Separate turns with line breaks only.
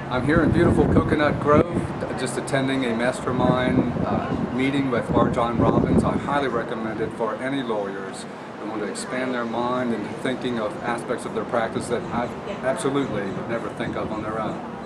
I'm here in beautiful Coconut Grove, just attending a Mastermind meeting with RJon Robbins. I highly recommend it for any lawyers who want to expand their mind and thinking of aspects of their practice that I absolutely would never think of on their own.